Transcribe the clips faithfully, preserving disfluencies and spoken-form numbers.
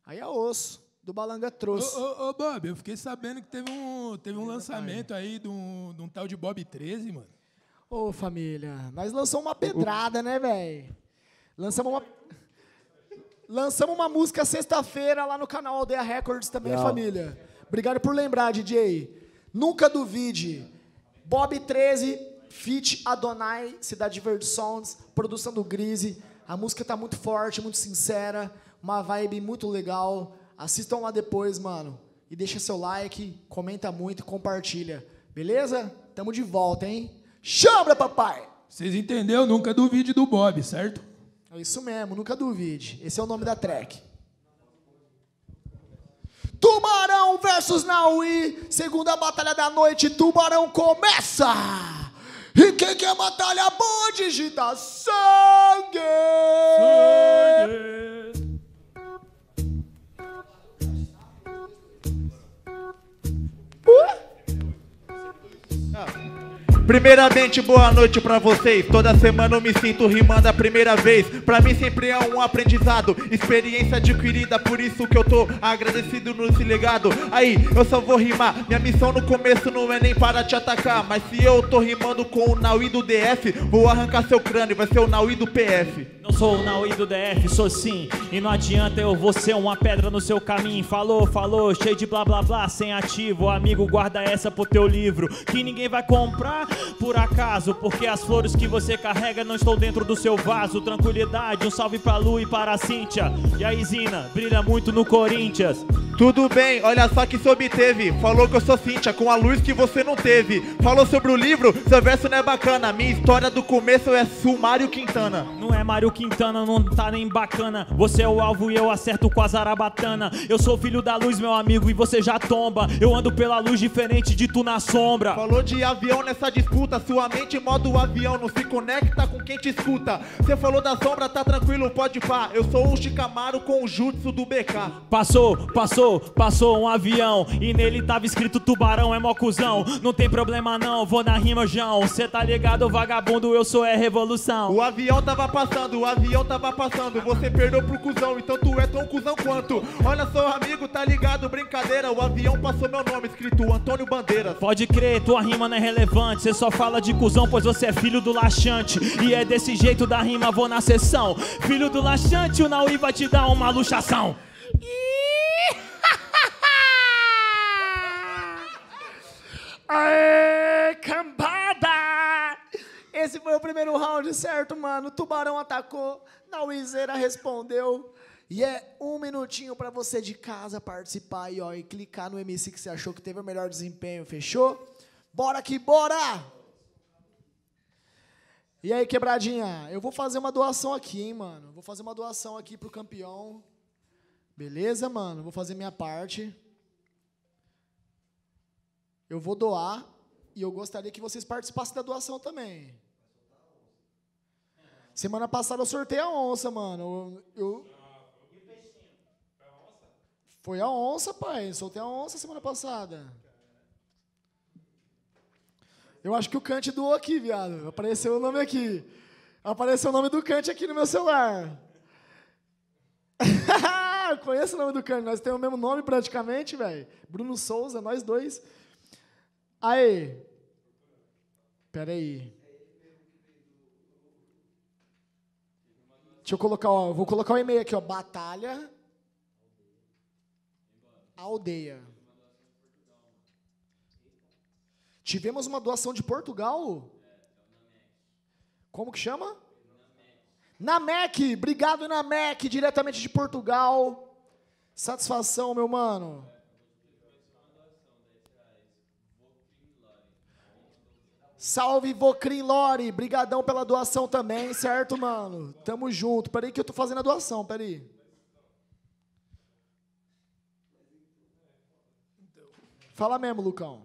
Aí é osso. Do Balanga trouxe. Ô, ô, ô, Bob, eu fiquei sabendo que teve um, teve um lançamento aí de um, de um tal de Bob treze, mano. Ô, família, nós lançamos uma pedrada, né, velho? Lançamos uma... Lançamos uma música sexta-feira lá no canal Aldeia Records também, Legal. Família. Obrigado por lembrar, D J. Nunca duvide. Bob treze, feat. Adonai, Cidade Verde Sounds, produção do Grise. A música tá muito forte, muito sincera, uma vibe muito legal. Assistam lá depois, mano. E deixa seu like, comenta muito e compartilha. Beleza? Tamo de volta, hein? Chama, papai! Vocês entenderam? Nunca duvide do Bob, certo? É isso mesmo, nunca duvide. Esse é o nome da track. Tubarão versus Naui. Segunda batalha da noite. Tubarão começa! E quem quer batalha boa, digita sangue! Sangue! Primeiramente, boa noite pra vocês. Toda semana eu me sinto rimando a primeira vez. Pra mim sempre é um aprendizado, experiência adquirida, por isso que eu tô agradecido nesse legado. Aí, eu só vou rimar. Minha missão no começo não é nem para te atacar, mas se eu tô rimando com o Naui do D F, vou arrancar seu crânio, vai ser o Naui do P F. Não sou o Naui do D F, sou sim. E não adianta, eu vou ser uma pedra no seu caminho. Falou, falou, cheio de blá blá blá, sem ativo. Amigo, guarda essa pro teu livro, que ninguém vai comprar por acaso, porque as flores que você carrega não estão dentro do seu vaso. Tranquilidade, um salve pra Lu e para a Cíntia. E a Zina, brilha muito no Corinthians. Tudo bem, olha só que se obteve. Falou que eu sou Cíntia, com a luz que você não teve. Falou sobre o livro, seu verso não é bacana. Minha história do começo é Sumário Quintana. Não é Mário Quintana, não tá nem bacana. Você é o alvo e eu acerto com a zarabatana. Eu sou filho da luz, meu amigo, e você já tomba. Eu ando pela luz diferente de tu na sombra. Falou de avião nessa disputa, sua mente modo avião não se conecta com quem te escuta. Você falou da sombra, tá tranquilo, pode pá. Eu sou o Shikamaru com o jutsu do B K. Passou, passou, passou um avião e nele tava escrito tubarão é mó cuzão. Não tem problema não, vou na rima, João. Cê tá ligado, vagabundo, eu sou é revolução. O avião tava passando, o avião tava passando. Você perdeu pro cuzão, então tu é tão cuzão quanto. Olha só, amigo, tá ligado, brincadeira. O avião passou meu nome, escrito Antônio Bandeiras. Pode crer, tua rima não é relevante. Cê só fala de cuzão, pois você é filho do laxante. E é desse jeito da rima, vou na sessão. Filho do laxante, o Naui vai te dar uma luxação. Aê, cambada! Esse foi o primeiro round, certo, mano? O Tubarão atacou, Nauizeira respondeu. E é um minutinho pra você de casa participar aí, ó, e clicar no M C que você achou que teve o melhor desempenho, fechou? Bora que bora! E aí, quebradinha, eu vou fazer uma doação aqui, hein, mano? Vou fazer uma doação aqui pro campeão. Beleza, mano? Vou fazer minha parte. Eu vou doar e eu gostaria que vocês participassem da doação também. Semana passada eu sorteei a onça, mano. Eu, eu... Foi a onça, pai. Eu soltei a onça semana passada. Eu acho que o Kant doou aqui, viado. Apareceu o nome aqui. Apareceu o nome do Kant aqui no meu celular. Conheço o nome do Kant. Nós temos o mesmo nome praticamente, velho. Bruno Souza, nós dois. Aí. Pera aí. Deixa eu colocar, ó. Vou colocar o e-mail aqui, ó. Batalha. Aldeia. Tivemos uma doação de Portugal? Como que chama? Namek. Obrigado, Namek, diretamente de Portugal. Satisfação, meu mano. Salve, Vocrim Lore. Brigadão pela doação também, certo, mano? Tamo junto. Peraí que eu tô fazendo a doação, peraí. Fala mesmo, Lucão.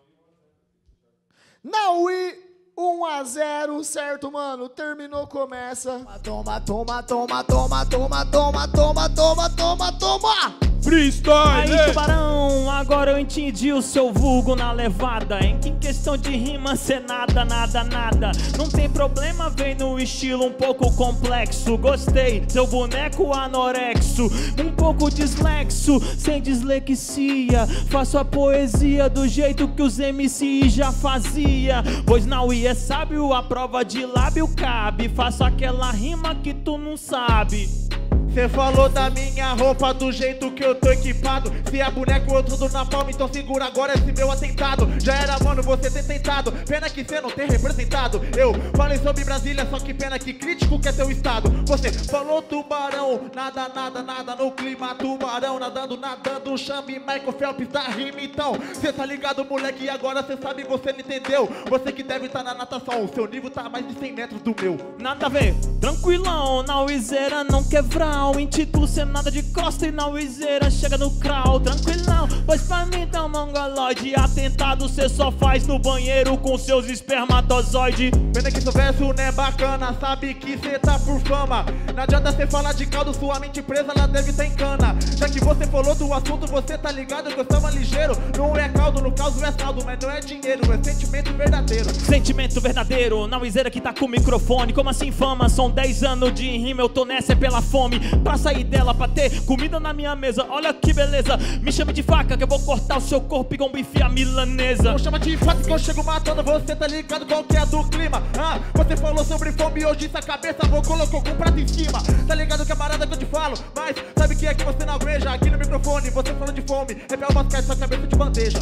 Naui, um a zero, certo, mano? Terminou, começa. Toma, toma, toma, toma, toma, toma, toma, toma, toma, toma, toma. freestyle. Aí, Tubarão, agora eu entendi o seu vulgo na levada. Em que questão de rima cê nada, nada, nada. Não tem problema, vem no estilo um pouco complexo. Gostei, seu boneco anorexo, um pouco dislexo, sem dislexia. Faço a poesia do jeito que os M C já fazia. Pois na U I é sábio, a prova de lábio cabe. Faço aquela rima que tu não sabe. Cê falou da minha roupa, do jeito que eu tô equipado. Se é boneco, eu tudo na palma, então segura agora esse meu atentado. Já era, mano, você ter tentado, pena que cê não tem representado. Eu falei sobre Brasília, só que pena que crítico que é teu estado. Você falou tubarão, nada, nada, nada no clima. Tubarão, nadando, nadando, chame Michael Phelps da rima, então. Cê tá ligado, moleque, e agora cê sabe, você não entendeu. Você que deve estar na natação, o seu nível tá a mais de cem metros do meu. Nada a ver, tranquilão, na Wizeira não quebrar. Em título cê nada de costa e na Wizeira chega no crowd. Tranquilão, pois pra mim tá um mongoloide. Atentado cê só faz no banheiro com seus espermatozoides. Pena que seu verso não é bacana, sabe que cê tá por fama. Não adianta cê falar de caldo, sua mente presa, ela deve tá em cana. Já que você falou do assunto, você tá ligado que eu estava ligeiro. Não é caldo, no caso é saldo, mas não é dinheiro, é sentimento verdadeiro. Sentimento verdadeiro, na Wizeira que tá com o microfone. Como assim fama? São dez anos de rima, eu tô nessa é pela fome. Pra sair dela, pra ter comida na minha mesa. Olha que beleza, me chame de faca que eu vou cortar o seu corpo igual um bife à milanesa. Não chama de faca que eu chego matando, você tá ligado qual que é do clima. Ah, você falou sobre fome e hoje essa cabeça vou colocou com um prato em cima. Tá ligado que é parada que eu te falo, mas sabe que é que você não agueja. Aqui no microfone, você falou de fome, repel basquete, sua cabeça de bandeja.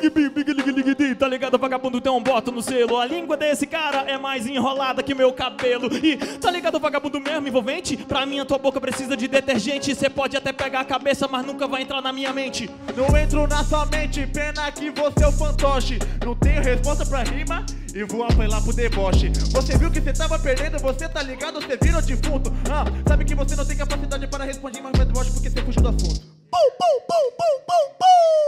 Tá ligado, vagabundo, tem um boto no selo. A língua desse cara é mais enrolada que meu cabelo. E tá ligado, vagabundo mesmo envolvente? Pra mim a tua boca precisa de detergente. Cê pode até pegar a cabeça, mas nunca vai entrar na minha mente. Não entro na sua mente, pena que você é o fantoche. Não tenho resposta pra rima e vou apelar pro deboche. Você viu que você tava perdendo, você tá ligado, você virou defunto. Ah, sabe que você não tem capacidade para responder, mas vai deboche porque você fugiu do assunto. Pum, pum, pum, pum, pum, pum.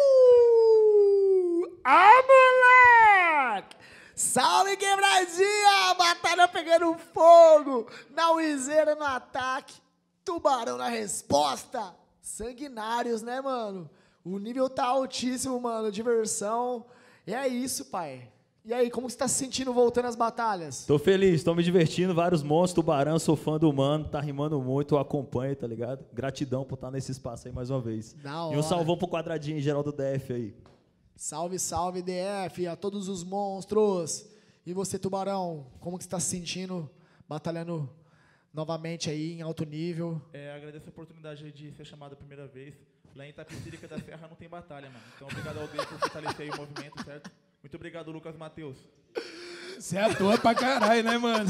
Ah, moleque! Salve, quebradinha! Batalha pegando fogo! Na Wizeira no ataque, Tubarão na resposta. Sanguinários, né, mano? O nível tá altíssimo, mano. Diversão. E é isso, pai. E aí, como você tá se sentindo voltando às batalhas? Tô feliz, tô me divertindo, vários monstros, Tubarão, sou fã do mano, tá rimando muito, eu acompanho, tá ligado? Gratidão por estar nesse espaço aí mais uma vez. Da hora. E um salvão pro quadradinho em geral do D F aí. Salve, salve, D F, a todos os monstros. E você, Tubarão, como que você tá se sentindo batalhando novamente aí em alto nível? É, agradeço a oportunidade de ser chamado a primeira vez. Lá em Itapecerica da Serra não tem batalha, mano. Então obrigado ao D por fortalecer aí o movimento, certo? Muito obrigado, Lucas Matheus. Você é atua pra caralho, né, mano?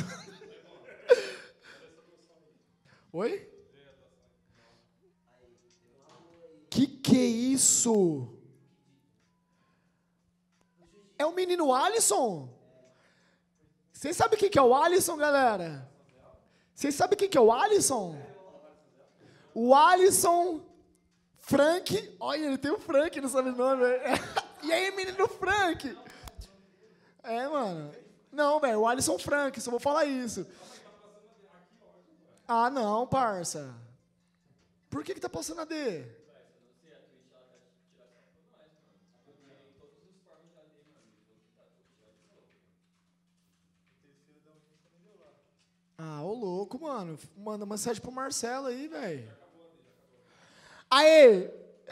Oi? Que que é isso? É o menino Alisson? Vocês sabem o que que é o Alisson, galera? Vocês sabem o que que é o Alisson? O Alisson Frank. Olha, ele tem o Frank no sobrenome. E aí, menino Frank? É, mano. Não, velho, o Alisson Frank, só vou falar isso. Ah, não, parça. Por que que tá passando a D? Ah, ô louco, mano. Manda uma mensagem pro Marcelo aí, velho. Aê!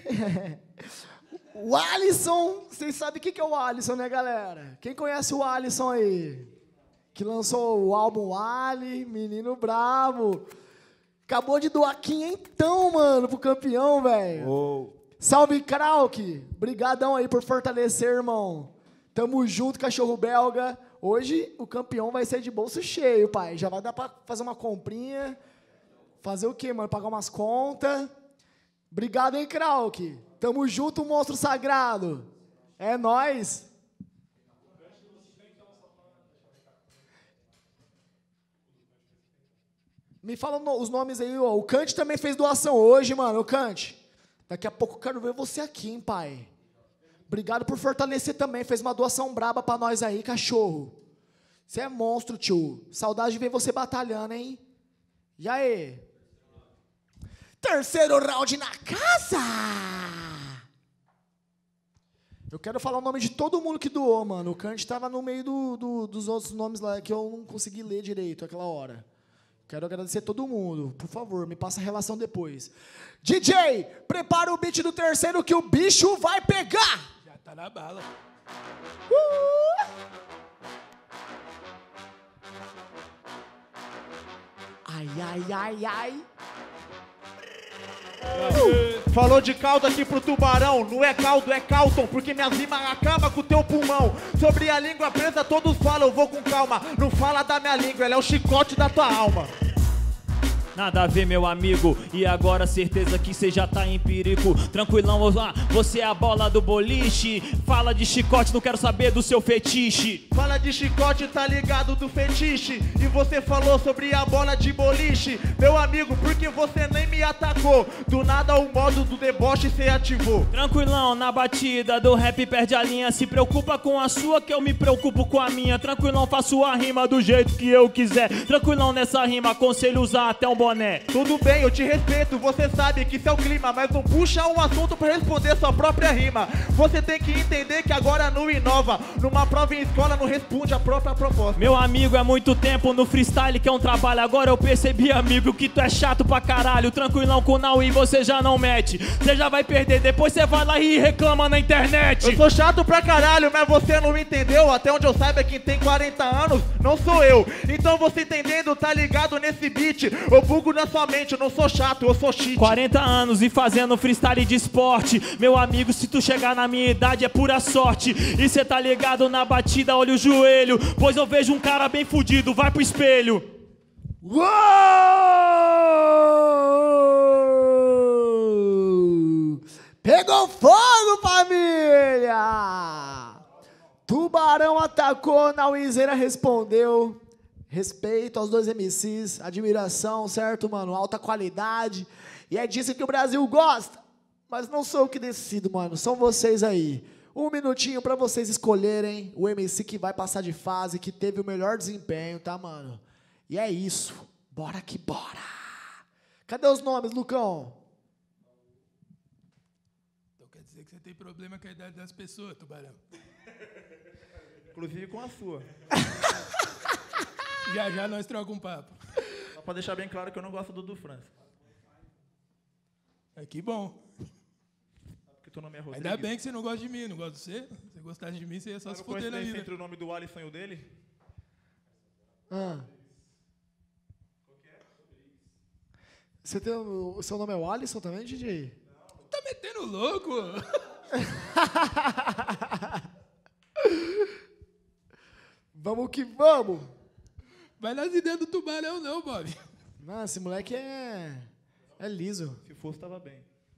O Alisson, vocês sabem o que que é o Alisson, né, galera? Quem conhece o Alisson aí? Que lançou o álbum Ali, Menino Bravo. Acabou de doar quinhentão, mano, pro campeão, velho. Oh. Salve, Krauk. Brigadão aí por fortalecer, irmão. Tamo junto, cachorro belga. Hoje o campeão vai ser de bolso cheio, pai. Já vai dar pra fazer uma comprinha. Fazer o quê, mano? Pagar umas contas. Obrigado, hein, Krauk. Tamo junto, monstro sagrado. É nóis. Me fala no, os nomes aí, ó. O Kant também fez doação hoje, mano. O Kant. Daqui a pouco eu quero ver você aqui, hein, pai. Obrigado por fortalecer também. Fez uma doação braba pra nós aí, cachorro. Você é monstro, tio. Saudade de ver você batalhando, hein? E aí? Terceiro round na casa. Eu quero falar o nome de todo mundo que doou, mano. O Kant tava no meio do, do, dos outros nomes lá que eu não consegui ler direito aquela hora. Quero agradecer todo mundo. Por favor, me passa a relação depois. D J, prepara o beat do terceiro que o bicho vai pegar. Já tá na bala. Uh! Ai, ai, ai, ai. Falou de caldo aqui pro tubarão. Não é caldo, é Calton, porque minha rimas acaba com o teu pulmão. Sobre a língua presa todos falam, eu vou com calma. Não fala da minha língua, ela é o chicote da tua alma. Nada a ver, meu amigo, e agora certeza que cê já tá em perigo. Tranquilão, ah, você é a bola do boliche. Fala de chicote, não quero saber do seu fetiche. Fala de chicote, tá ligado do fetiche. E você falou sobre a bola de boliche. Meu amigo, porque você nem me atacou. Do nada o modo do deboche cê ativou. Tranquilão, na batida do rap perde a linha. Se preocupa com a sua que eu me preocupo com a minha. Tranquilão, faço a rima do jeito que eu quiser. Tranquilão nessa rima, aconselho usar até um boné. Tudo bem, eu te respeito, você sabe que isso é o clima. Mas não puxa um assunto pra responder sua própria rima. Você tem que entender que agora não inova. Numa prova em escola não responde a própria proposta. Meu amigo, é muito tempo no freestyle que é um trabalho. Agora eu percebi, amigo, que tu é chato pra caralho. Tranquilão com o Naui, você já não mete. Você já vai perder, depois você vai lá e reclama na internet. Eu sou chato pra caralho, mas você não entendeu. Até onde eu saiba, quem tem quarenta anos não sou eu. Então você entendendo, tá ligado nesse beat. Eu bugo na sua mente, eu não sou chato, eu sou cheat. quarenta anos e fazendo freestyle de esporte. Meu amigo, se tu chegar na minha idade é pura sorte. E cê tá ligado na batida, olha o joelho. Pois eu vejo um cara bem fudido, vai pro espelho. Uou! Pegou fogo, família! Tubarão atacou, Nauizeira respondeu. Respeito aos dois M Cs, admiração, certo, mano? Alta qualidade. E é disso que o Brasil gosta. Mas não sou eu que decido, mano. São vocês aí. Um minutinho pra vocês escolherem o M C que vai passar de fase, que teve o melhor desempenho, tá, mano? E é isso. Bora que bora. Cadê os nomes, Lucão? Então quer dizer que você tem problema com a idade das pessoas, Tubarão. Inclusive com a sua. Já já nós trocamos um papo. Só pra deixar bem claro que eu não gosto do do França. É que bom. Porque teu nome é Rodrigo. Ainda bem que você não gosta de mim, não gosta de você. Se você gostasse de mim, você ia só Mas se não fuder na vida. entre o nome do Alisson e o dele? Ah. Você tem o, o seu nome é o Alisson também, D J? Tá metendo louco? Vamos que vamos. Vai nas ideias do Tubarão não, Bob. Não, esse moleque é... é liso. Se fosse, tava bem.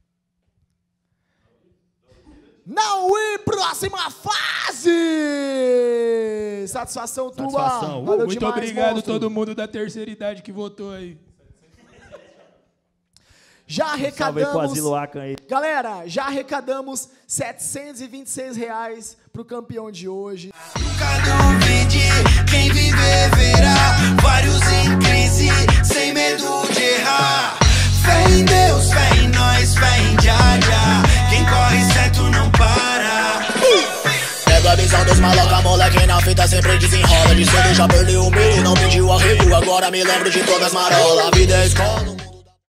Naui, próxima fase! Satisfação, Tuba. Satisfação. Uh, Valeu Muito demais, obrigado monstro. todo mundo da terceira idade que votou aí. Já Salve aí pro arrecadamos... Asilo Acan aí. Galera, já arrecadamos setecentos e vinte e seis reais pro campeão de hoje. Nunca duvide, quem viver verá. Vários em crise, sem medo de errar. Fé em Deus, fé em nós, fé em Jah Jah. Quem corre certo não para. Pega a visão dos maloca, moleque na fita sempre desenrola. De cedo já perdeu o milho, não pediu arrego. Agora me lembro de todas as marolas. A vida é escola.